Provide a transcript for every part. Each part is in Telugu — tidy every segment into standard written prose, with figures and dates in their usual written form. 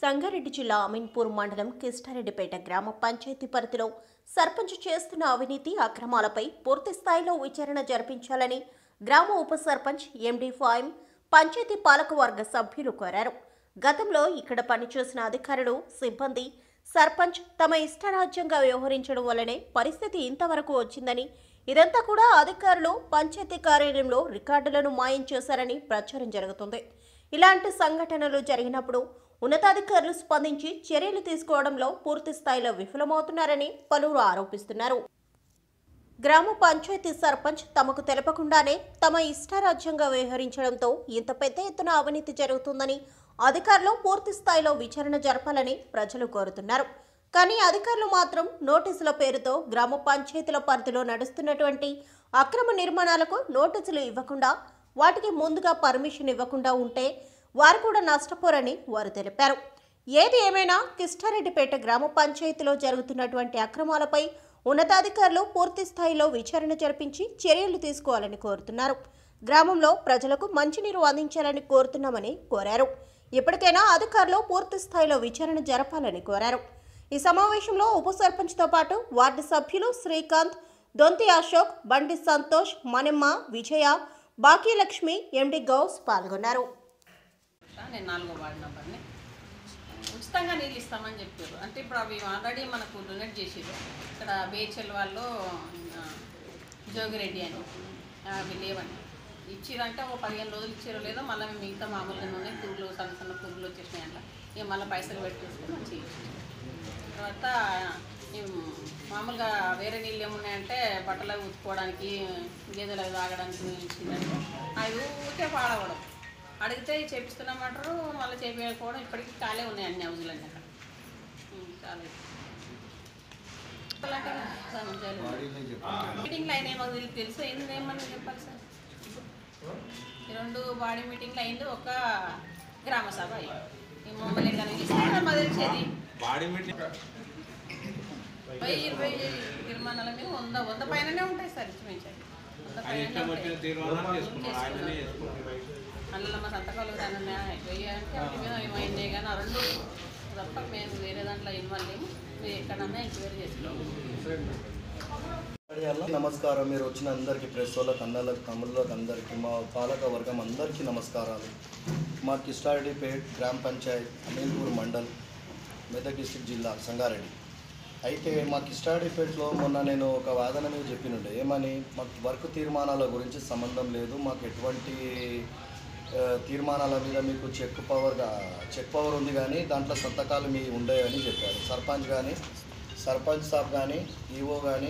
సంగారెడ్డి జిల్లా అమీన్పూర్ మండలం కిస్టారెడ్డిపేట గ్రామ పంచాయతీ పరిధిలో సర్పంచ్ చేస్తున్న అవినీతి అక్రమాలపై పూర్తి స్థాయిలో విచారణ జరిపించాలని గ్రామ ఉప సర్పంచ్ ఎండి ఫాయిమ్ పంచాయతీ పాలకవర్గ సభ్యులు కోరారు. గతంలో ఇక్కడ పనిచేసిన అధికారులు, సిబ్బంది, సర్పంచ్ తమ ఇష్టరాజ్యంగా వ్యవహరించడం వల్లనే పరిస్థితి ఇంతవరకు వచ్చిందని, ఇదంతా కూడా అధికారులు పంచాయతీ కార్యాలయంలో రికార్డులను మాయం చేశారని ప్రచారం జరుగుతుంది. ఇలాంటి సంఘటనలు జరిగినప్పుడు ఉన్నతాధికారులు స్పందించి చర్యలు తీసుకోవడంలో పూర్తి స్థాయిలో విఫలమవుతున్నారని పలువురు ఆరోపిస్తున్నారు. గ్రామ పంచాయతీ సర్పంచ్ తమకు తెలపకుండానే తమ ఇష్టారాజ్యంగా వ్యవహరించడంతో ఇంత పెద్ద ఎత్తున అవినీతి జరుగుతుందని అధికారులు పూర్తి స్థాయిలో విచారణ జరపాలని ప్రజలు కోరుతున్నారు. కానీ అధికారులు మాత్రం నోటీసుల పేరుతో గ్రామ పంచాయతీల పరిధిలో నడుస్తున్నటువంటి అక్రమ నిర్మాణాలకు నోటీసులు ఇవ్వకుండా, వాటికి ముందుగా పర్మిషన్ ఇవ్వకుండా ఉంటే వారు కూడా నష్టపోరని వారు తెలిపారు. ఏది ఏమైనా కిస్టారెడ్డిపేట గ్రామ పంచాయతీలో జరుగుతున్నటువంటి అక్రమాలపై ఉన్నతాధికారులు పూర్తి స్థాయిలో విచారణ జరిపించి చర్యలు తీసుకోవాలని కోరుతున్నారు. గ్రామంలో ప్రజలకు మంచినీరు అందించాలని కోరుతున్నామని కోరారు. ఇప్పటికైనా అధికారులు పూర్తి స్థాయిలో విచారణ జరపాలని కోరారు. ఈ సమావేశంలో ఉప సర్పంచ్తో పాటు వార్డు సభ్యులు శ్రీకాంత్, దొంతి అశోక్, బండి సంతోష్, మనమ్మ, విజయ, బాకీలక్ష్మి, ఎండి గౌస్ పాల్గొన్నారు. నేను 4వ వార్డు నంబర్ని ఉచితంగా నీళ్ళు ఇస్తామని చెప్పారు. అంటే ఇప్పుడు అవి ఆల్రెడీ మనకు డొనేట్ చేసారు. ఇక్కడ బేచల్ వాళ్ళు జోగిరెడ్డి అని అవి లేవని ఇచ్చిరంటే ఒక 15 రోజులు ఇచ్చారో లేదో మళ్ళీ మేము మిగతా మామూలుగా ఉన్నాయి, పురుగులు సన్న సన్న పురుగులు వచ్చేసినాయి. అట్లా ఇక మళ్ళీ పైసలు పెట్టేసుకుని మంచిగా తర్వాత మామూలుగా వేరే నీళ్ళు ఏమున్నాయంటే బట్టలు ఉతుక్కోవడానికి, గేదెలు అవి తాగడానికి ఇచ్చిందంటే అవి ఊరికే పాడవడం. అడిగితే చేపిస్తున్నామంటారు, మళ్ళీ చేపించకపోవడం. ఇప్పటికీ ఖాళీ ఉన్నాయి అన్ని హౌజులన్నీ అక్కడ. చాలా మీటింగ్లు అయినాయి, మాకు తెలుసు. ఏమన్నా చెప్పాలి సార్? 2 బాడీ మీటింగ్లు అయింది, ఒక గ్రామ సభ అయ్యింది. ఈ మమ్మల్ని కలిగిస్తే మాకు తెలిసేది 20 తీర్మానాల మీద 100 పైననే ఉంటాయి సార్. ఇచ్చిమించాలి 100 పైన అందులో మా సంతకాలు అంటే వాటి మీద ఏమైందే కానీ ఆ 2 తప్ప మేము వేరే దాంట్లో ఇన్వాల్వ్ అయ్యి మీరు ఎక్కడన్నా ఎంక్వైరీ చేసుకోవాలి. నమస్కారం. మీరు వచ్చిన అందరికీ, ప్రెస్ వాళ్ళకి, అన్నలకు, తమ్ముళ్ళకి అందరికీ, మా పాలక వర్గం అందరికీ నమస్కారాలు. మా కిస్టారెడ్డిపేట గ్రామ పంచాయత్, అమీన్పూర్ మండల్, మెదక్ డిస్ట్రిక్ట్ జిల్లా, సంగారెడ్డి. అయితే మా కిస్టారెడ్డిపేటలో మొన్న నేను ఒక వాదన మీద చెప్పినుండే. ఏమని? మాకు వర్క్ తీర్మానాల గురించి సంబంధం లేదు, మాకు ఎటువంటి తీర్మానాల మీద మీకు చెక్ పవర్ ఉంది, కానీ దాంట్లో సంతకాలు మీ ఉండేవని చెప్పారు. సర్పంచ్ సాబ్ కానీ, ఈఓ కానీ,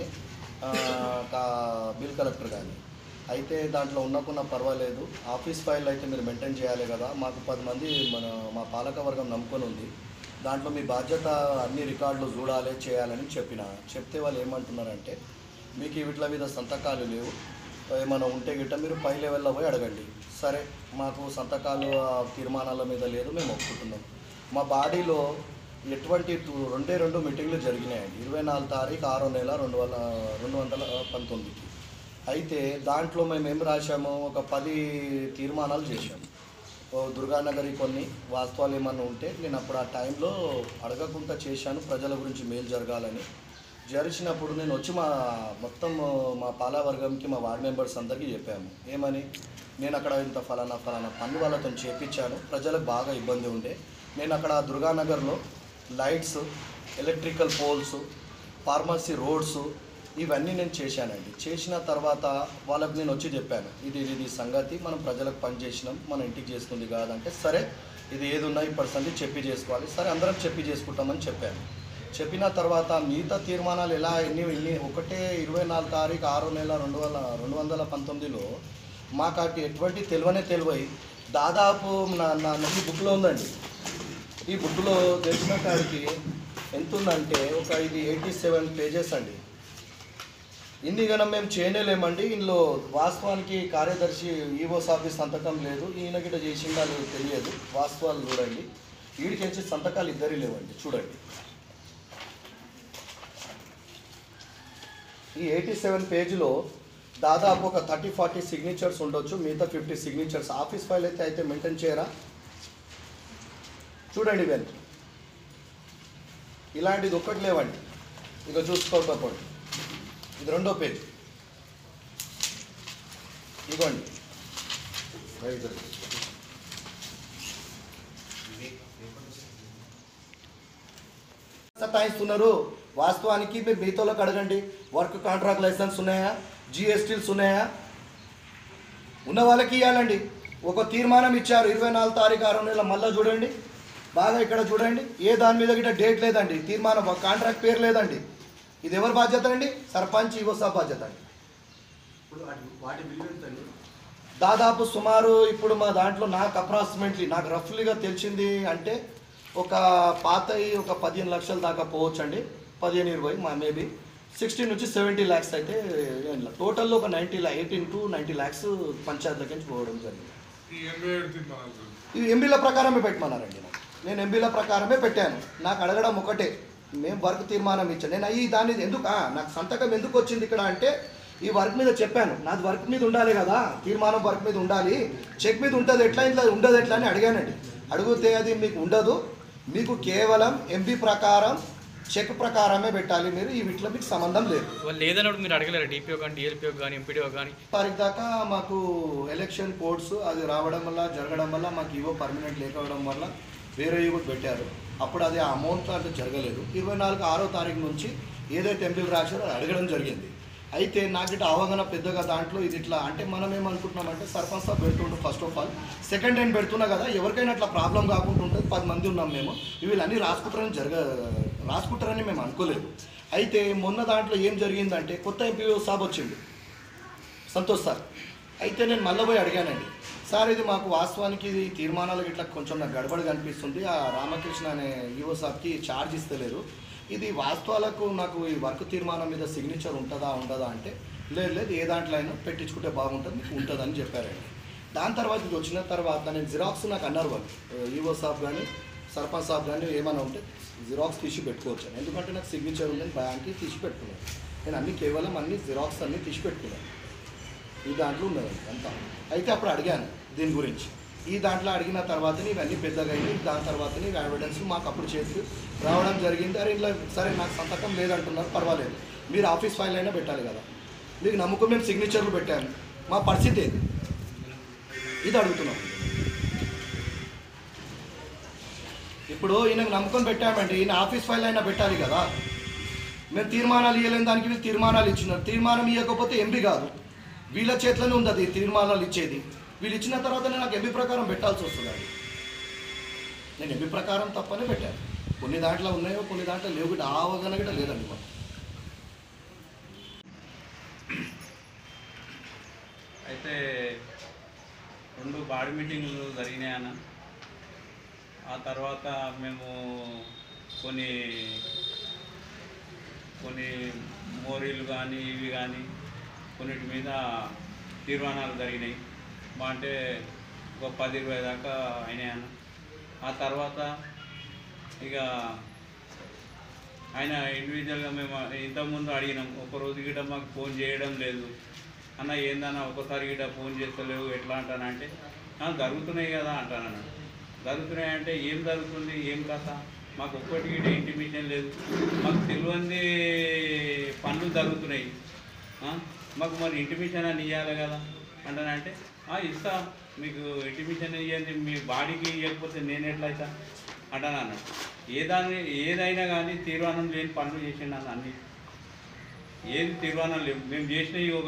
బిల్ కలెక్టర్ కానీ. అయితే దాంట్లో ఉన్నకున్న పర్వాలేదు, ఆఫీస్ ఫైల్ అయితే మీరు మెయింటైన్ చేయాలి కదా, మాకు 10 మంది మా పాలక వర్గం నమ్ముకొని ఉంది, దాంట్లో మీ బాధ్యత అన్ని రికార్డులు చూడాలి, చేయాలని చెప్తే వాళ్ళు ఏమంటున్నారంటే, మీకు వీటి మీద సంతకాలు లేవు, ఏమైనా ఉంటే గిట్ట మీరు పై లెవెల్లో పోయి అడగండి. సరే, మాకు సంతకాలు తీర్మానాల మీద లేదు, మేము ఒప్పుకుంటున్నాం. మా బాడీలో ఎటువంటి 2 మీటింగ్లు జరిగినాయండి. 24 తారీఖు 6వ నెల 2019కి. అయితే దాంట్లో మేము ఏం రాశాము, ఒక 10 తీర్మానాలు చేశాము. దుర్గానగరి కొన్ని వాస్తవాలు ఏమన్నా ఉంటే నేను అప్పుడు ఆ టైంలో అడగకుండా చేశాను, ప్రజల గురించి మేలు జరగాలని. జరిచినప్పుడు నేను వచ్చి మొత్తం మా పాలవర్గంకి, మా వార్డ్ మెంబర్స్ అందరికీ చెప్పాము. ఏమని? నేను అక్కడ ఇంత ఫలానా పన్ను వాళ్ళతో చేపించాను, ప్రజలకు బాగా ఇబ్బంది ఉండే. నేను అక్కడ దుర్గానగర్లో lights, electrical poles, pharmacy roads ఇవన్నీ నేను చేశానండి. చేసిన తర్వాత వాళ్ళకి నేను వచ్చి చెప్పాను, ఇది సంగతి, మనం ప్రజలకు పని చేసినాం, మన ఇంటికి చేసుకుంది కాదంటే, సరే ఇది ఏది ఉన్నా ఇప్పటి చెప్పి చేసుకోవాలి, సరే అందరం చెప్పి చేసుకుంటామని చెప్పాను. చెప్పిన తర్వాత మిగతా తీర్మానాలు ఎలా ఎన్ని ఒకటే 24 తారీఖు 6వ నెల 2019లో మాకు అటు ఎటువంటి తెలివై దాదాపు ఈ బుక్లో ఉందండి. ఈ బుక్లో తెలిసిన కాడికి ఎంత ఉందంటే ఇది 87 పేజెస్ అండి. ఇన్ని గనం మేము చేయలేమండి. ఇందులో వాస్తవానికి కార్యదర్శి ఈఓస్ ఆఫీస్ సంతకం లేదు, ఈయన గిట్ట చేసిందా లేదు తెలియదు. వాస్తవాలు చూడండి, వీడికి సంతకాలు ఇద్దరి లేవండి. చూడండి, ఈ 87 పేజీలో దాదాపు ఒక 30-40 సిగ్నేచర్స్ ఉండొచ్చు, మిగతా 50 సిగ్నేచర్స్. ఆఫీస్ ఫైల్ అయితే మెయింటైన్ చేయరా? చూడండి, ఇలాంటిది ఒక్కటి లేవండి. ఇక చూసుకోకపోండి, ఇది 2వ పేజ్. ఇదిగోండి సతాయిస్తున్నారు. వాస్తవానికి మీరు మీతోలకు అడగండి, వర్క్ కాంట్రాక్ట్ లైసెన్స్ ఉన్నాయా, జిఎస్టీలు ఉన్నాయా? ఉన్న వాళ్ళకి ఇవ్వాలండి. ఒక తీర్మానం ఇచ్చారు 24 తారీఖు 6వ నెల. మళ్ళీ చూడండి, బాగా ఇక్కడ చూడండి, ఏ దాని మీద గిట్ట డేట్ లేదండి, తీర్మానం కాంట్రాక్ట్ పేరు లేదండి. ఇది ఎవరి బాధ్యత అండి? సర్పంచ్ ఈవో సాబ్ బాధ్యత అండి. దాదాపు సుమారు ఇప్పుడు మా దాంట్లో నాకు అప్రాక్సిమేట్లీ, నాకు రఫ్లీగా తెలిసింది అంటే ఒక పాతయి ఒక 15 లక్షల దాకా పోవచ్చండి, 15-20 మేబీ 60 నుంచి 70 lakhs అయితే టోటల్లో ఒక 18 to 90 lakhs పంచాయత్ దగ్గర నుంచి పోవడం జరిగింది. ఇవి ఎంబీల ప్రకారమే పెట్టమన్నారండి. నేను ఎంబీల ప్రకారమే పెట్టాను. నాకు అడగడం ఒకటే, మేము వర్క్ తీర్మానం ఇచ్చాను. నేను అయ్యి దాన్ని ఎందుకు నాకు సంతకం ఎందుకు వచ్చింది ఇక్కడ అంటే ఈ వర్క్ మీద చెప్పాను. నాది వర్క్ మీద ఉండాలి కదా, తీర్మానం వర్క్ మీద ఉండాలి, చెక్ మీద ఉంటుంది ఎట్లా, ఇంట్లో ఉండదు ఎట్లా అని అడిగానండి. అడిగితే అది మీకు ఉండదు, మీకు కేవలం ఎంబీ ప్రకారం చెక్ ప్రకారమే పెట్టాలి, మీరు ఈ వీటిలో మీకు సంబంధం లేదు. లేదన్నప్పుడు మీరు అడగలేరు డిపిఓ కానీ డిఎల్పిఓ కానీ ఎంపీడీఓ కానీ? తారీఖు దాకా మాకు ఎలక్షన్ కోడ్స్ అది రావడం వల్ల జరగడం వల్ల మాకు ఇవో పర్మనెంట్ లేకపోవడం వల్ల వేరే ఇవో పెట్టారు. అప్పుడు అది అమౌంట్ అంటే జరగలేదు. 24 6వ తారీఖు నుంచి ఏదైతే ఎంపీలు రాశారో అది అడగడం జరిగింది. అయితే నాకు ఇట్లా అవగాహన పెద్దగా దాంట్లో ఇది ఇట్లా అంటే మనం ఏమనుకుంటున్నామంటే సర్పంచ్ సాబ్ పెడుతుంటాం first of all, second hand పెడుతున్నా కదా ఎవరికైనా అట్లా ప్రాబ్లం కాకుండా ఉంటుంది. 10 మంది ఉన్నాం మేము, వీళ్ళన్నీ రాసుకుంటారని మేము అనుకోలేదు. అయితే మొన్న దాంట్లో ఏం జరిగిందంటే కొత్త ఎంపీఓ సాబ్ వచ్చింది, సంతోష్ సార్. అయితే నేను మళ్ళీ పోయి అడిగానండి, సార్ ఇది మాకు వాస్తవానికి ఇది తీర్మానాలకు ఇట్లా కొంచెం నాకు గడబడి కనిపిస్తుంది, ఆ రామకృష్ణ అనే ఈఓ సాబ్కి ఛార్జ్ ఇస్తలేరు, ఇది వాస్తవాలకు నాకు ఈ వర్క్ తీర్మానం మీద సిగ్నేచర్ ఉంటుందా ఉండదా అంటే లేదు ఏ దాంట్లో అయినా పెట్టించుకుంటే బాగుంటుంది, మీకు ఉంటుందని చెప్పారండి. దాని తర్వాత ఇది వచ్చిన తర్వాత నేను జిరాక్స్ నాకు అన్నారు వాళ్ళు, ఈఓ సాబ్ కానీ సర్పంచ్ సాబ్ కానీ ఏమైనా ఉంటే జిరాక్స్ తీసి పెట్టుకోవచ్చు, ఎందుకంటే నాకు సిగ్నేచర్ ఉందని బ్యాంక్కి తీసి పెట్టుకున్నాను. నేను అన్ని కేవలం అన్ని జిరాక్స్ అన్నీ తీసి పెట్టుకున్నాను, ఈ దాంట్లో ఉన్నది అంతా. అయితే అప్పుడు అడిగాను దీని గురించి, ఈ దాంట్లో అడిగిన తర్వాత ఇవన్నీ పెద్దగా అయింది. దాని తర్వాత ఎవిడెన్స్ మాకు అప్పుడు చేతికి రావడం జరిగింది. అరే ఇట్లా సరే నాకు సంతకం లేదంటున్నారు, పర్వాలేదు, మీరు ఆఫీస్ ఫైల్ అయినా పెట్టాలి కదా, మీకు నమ్మకం మేము సిగ్నేచర్లు పెట్టాము, మా పరిస్థితి ఏంది ఇది అడుగుతున్నాం. ఇప్పుడు ఈయనకు నమ్మకం పెట్టామండి, ఈయన ఆఫీస్ ఫైల్ అయినా పెట్టాలి కదా. మేము తీర్మానాలు ఇవ్వలేని దానికి వీళ్ళు తీర్మానాలు ఇచ్చినారు, తీర్మానం ఇవ్వకపోతే ఎంపీ కాదు, వీళ్ళ చేతిలోనే ఉంది అది తీర్మానాలు ఇచ్చేది. వీళ్ళు ఇచ్చిన తర్వాత నాకు ఎంపీ ప్రకారం పెట్టాల్సి వస్తుందండి. నేను ఎంపీ ప్రకారం తప్పనే పెట్టాను, కొన్ని దాంట్లో ఉన్నాయో కొన్ని దాంట్లో లేవు గిట్ట అవగాహన గిట్ట లేదండి మాకు. అయితే 2 బాడీ మీటింగ్లు జరిగినాయి అన్న. ఆ తర్వాత మేము కొన్ని మోరీలు కానీ ఇవి కానీ కొన్నిటి మీద తీర్మానాలు జరిగినాయి. మా అంటే ఒక 10-20 దాకా అయినాయి అన్న. ఆ తర్వాత ఇక ఆయన ఇండివిజువల్గా మేము ఇంతకుముందు అడిగినాం, ఒకరోజు గిట్ట మాకు ఫోన్ చేయడం లేదు అన్న, ఏందన్నా ఒకసారి గిట్ట ఫోన్ చేస్తలేవు ఎట్లా అంటానంటే జరుగుతున్నాయి కదా అంటానన్నాడు. జరుగుతున్నాయి అంటే ఏం జరుగుతుంది ఏం కథ, మాకు ఒక్కటి గిట్ట ఇంటిమేషన్ లేదు, మాకు తెలియంది పనులు జరుగుతున్నాయి, మాకు మరి ఇంటిమేషన్ అని ఇవ్వాలి కదా అంటానంటే ఇస్తా, మీకు ఇంటిమేషన్ ఇవ్వండి, మీ బాడీకి ఇవ్వకపోతే నేను ఎట్లా అవుతా అంటానన్నాడు. ఏదైనా కానీ తీర్మానం లేని పనులు చేసిండు అన్న. అన్ని ఏది తీర్మానం లేవు, మేము చేసినవి ఒక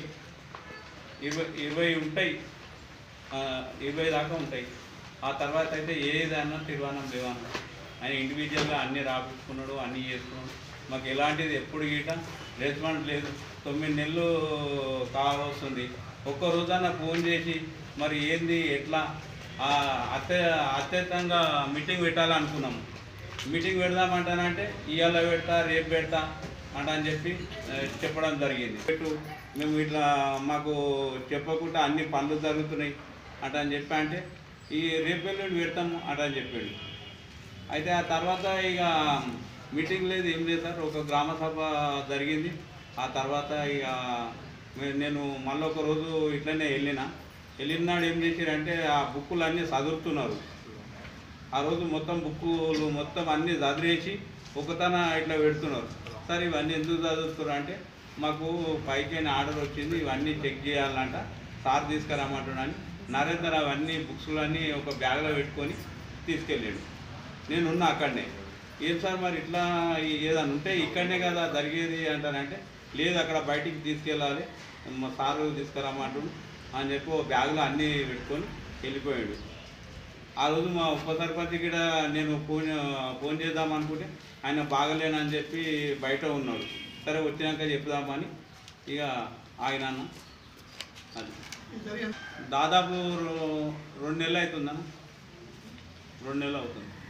20 ఉంటాయి, 20 దాకా ఉంటాయి. ఆ తర్వాత అయితే ఏదైనా తీర్మానం లేవన్న. ఆయన ఇండివిజువల్గా అన్నీ రాపించుకున్నాడు, అన్నీ చేసుకున్నాడు. మాకు ఎలాంటిది ఎప్పుడు గీట రెస్పాన్స్ లేదు. 9 నెలలు కావస్తుంది. ఒక్కరోజన్నా ఫోన్ చేసి మరి ఏంది ఎట్లా అత్యంతంగా మీటింగ్ పెట్టాలనుకున్నాము. మీటింగ్ పెడదామంటానంటే ఇవాళ పెడతా రేపు పెడతా అని చెప్పి చెప్పడం జరిగింది. మేము ఇట్లా మాకు చెప్పకుండా అన్ని పనులు జరుగుతున్నాయి అని చెప్పి అంటే ఈ రేపు వెళ్ళి పెడతాము అని చెప్పాడు. అయితే ఆ తర్వాత ఇక మీటింగ్ లేదు ఏం లేదు సార్, ఒక గ్రామ సభ జరిగింది. ఆ తర్వాత ఇక నేను మళ్ళీ ఒక రోజు ఇట్లనే వెళ్ళినాడు ఏం చేశారంటే ఆ బుక్కులు అన్నీ చదువుతున్నారు. ఆ రోజు మొత్తం బుక్కులు మొత్తం అన్నీ చదివేసి ఒకతన ఇట్లా పెడుతున్నారు. సార్ ఇవన్నీ ఎందుకు చదువుతున్నారు అంటే మాకు పైకి ఆర్డర్ వచ్చింది, ఇవన్నీ చెక్ చేయాలంట, సార్ తీసుకురమ్మంటున్నాను. నరేందర్ అవన్నీ బుక్స్లన్నీ ఒక బ్యాగ్లో పెట్టుకొని తీసుకెళ్ళాడు. నేనున్నా అక్కడనే. ఏం సార్ మరి ఇట్లా ఏదైనా ఉంటే ఇక్కడనే కదా జరిగేది అంటానంటే, లేదు అక్కడ బయటికి తీసుకెళ్ళాలి, మా సారు తీసుకురమ్మంటున్నాడు అని చెప్పి ఓ బ్యాగ్లో అన్నీ పెట్టుకొని వెళ్ళిపోయాడు. ఆ రోజు మా ఉప సర్పంచ్ కూడా నేను ఫోన్ చేద్దాం అనుకుంటే ఆయన బాగలేనని చెప్పి బయట ఉన్నాడు. సరే వచ్చినాక చెప్దామని ఇక ఆయన అది దాదాపు 2 నెలలు అవుతుందన్న, 2 నెలలు అవుతుంది.